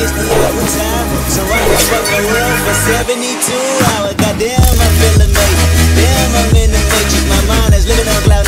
it's the overtime. So I can fuck the world for 72 hours. Goddamn, I feel amazing. Damn, I'm in the matrix. My mind is living on cloud